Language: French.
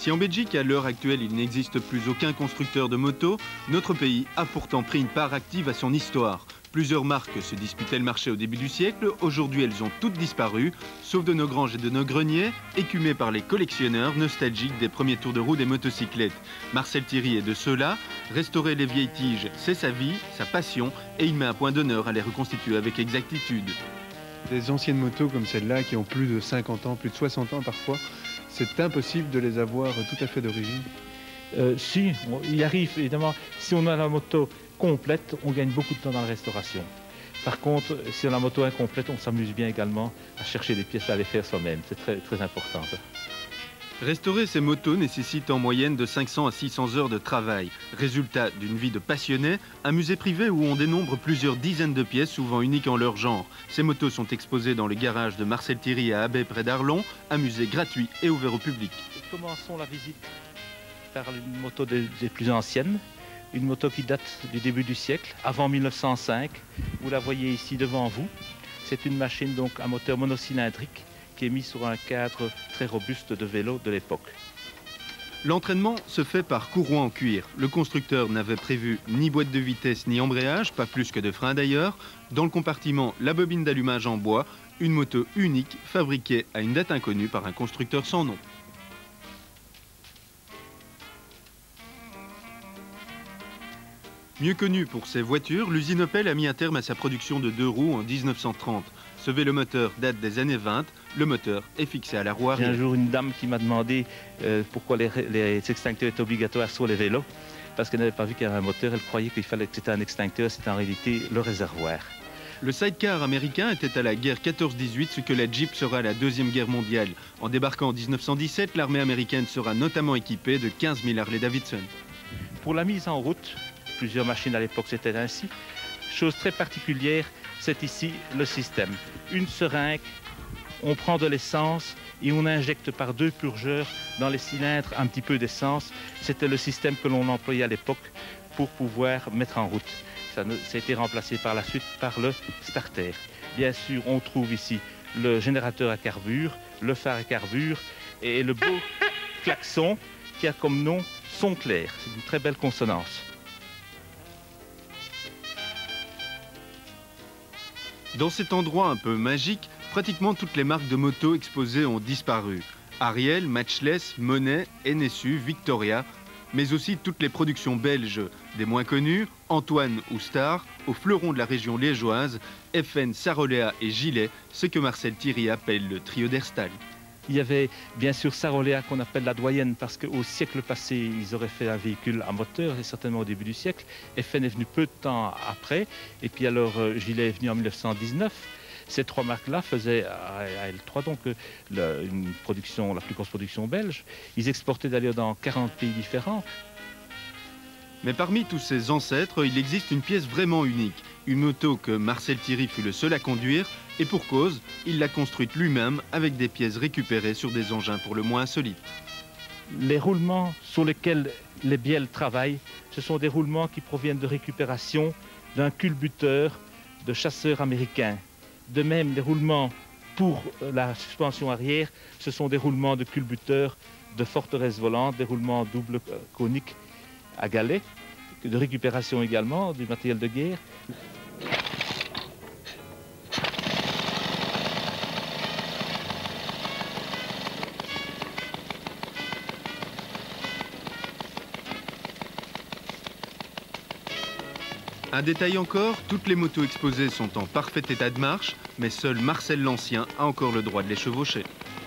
Si en Belgique, à l'heure actuelle, il n'existe plus aucun constructeur de motos, notre pays a pourtant pris une part active à son histoire. Plusieurs marques se disputaient le marché au début du siècle. Aujourd'hui, elles ont toutes disparu, sauf de nos granges et de nos greniers, écumées par les collectionneurs nostalgiques des premiers tours de roue des motocyclettes. Marcel Thierry est de ceux-là. Restaurer les vieilles tiges, c'est sa vie, sa passion, et il met un point d'honneur à les reconstituer avec exactitude. Des anciennes motos comme celle-là, qui ont plus de 50 ans, plus de 60 ans parfois, c'est impossible de les avoir tout à fait d'origine. Si, il arrive évidemment, si on a la moto complète, on gagne beaucoup de temps dans la restauration. Par contre, si on a la moto incomplète, on s'amuse bien également à chercher des pièces à les faire soi-même. C'est très, très important ça. Restaurer ces motos nécessite en moyenne de 500 à 600 heures de travail. Résultat d'une vie de passionné, un musée privé où on dénombre plusieurs dizaines de pièces, souvent uniques en leur genre. Ces motos sont exposées dans le garage de Marcel Thierry à Abbey près d'Arlon, un musée gratuit et ouvert au public. Commençons la visite par une moto des plus anciennes. Une moto qui date du début du siècle, avant 1905. Vous la voyez ici devant vous. C'est une machine, donc un moteur monocylindrique qui est mis sur un cadre très robuste de vélo de l'époque. L'entraînement se fait par courroie en cuir. Le constructeur n'avait prévu ni boîte de vitesse ni embrayage, pas plus que de frein d'ailleurs. Dans le compartiment, la bobine d'allumage en bois, une moto unique fabriquée à une date inconnue par un constructeur sans nom. Mieux connue pour ses voitures, l'usine Opel a mis un terme à sa production de 2 roues en 1930. Ce vélomoteur date des années 20, le moteur est fixé à la roue arrière. Il y a un jour une dame qui m'a demandé pourquoi les extincteurs étaient obligatoires sur les vélos, parce qu'elle n'avait pas vu qu'il y avait un moteur, elle croyait qu'il fallait que c'était un extincteur, c'était en réalité le réservoir. Le sidecar américain était à la guerre 14-18 ce que la Jeep sera à la Deuxième Guerre mondiale. En débarquant en 1917, l'armée américaine sera notamment équipée de 15 000 Harley-Davidson. Pour la mise en route, plusieurs machines à l'époque c'était ainsi. Chose très particulière, c'est ici le système. Une seringue, on prend de l'essence et on injecte par 2 purgeurs dans les cylindres un petit peu d'essence. C'était le système que l'on employait à l'époque pour pouvoir mettre en route. Ça a été remplacé par la suite par le starter. Bien sûr, on trouve ici le générateur à carbure, le phare à carbure et le beau klaxon qui a comme nom son clair. C'est une très belle consonance. Dans cet endroit un peu magique, pratiquement toutes les marques de motos exposées ont disparu. Ariel, Matchless, Monet, NSU, Victoria, mais aussi toutes les productions belges, des moins connues, Antoine ou Star, aux fleurons de la région liégeoise, FN, Sarolea et Gilet, ce que Marcel Thierry appelle le trio d'Herstal. Il y avait bien sûr Sarolea qu'on appelle la doyenne parce qu'au siècle passé, ils auraient fait un véhicule à moteur, et certainement au début du siècle. FN est venu peu de temps après, et puis alors Gilet est venu en 1919. Ces 3 marques-là faisaient à elles 3 donc une production, la plus grosse production belge. Ils exportaient d'ailleurs dans 40 pays différents. Mais parmi tous ces ancêtres, il existe une pièce vraiment unique. Une moto que Marcel Thierry fut le seul à conduire, et pour cause, il l'a construite lui-même avec des pièces récupérées sur des engins pour le moins insolites. Les roulements sur lesquels les bielles travaillent, ce sont des roulements qui proviennent de récupération d'un culbuteur de chasseurs américains. De même, les roulements pour la suspension arrière, ce sont des roulements de culbuteurs de forteresse volante, des roulements double coniques à galets, de récupération également du matériel de guerre. Un détail encore, toutes les motos exposées sont en parfait état de marche, mais seul Marcel l'Ancien a encore le droit de les chevaucher.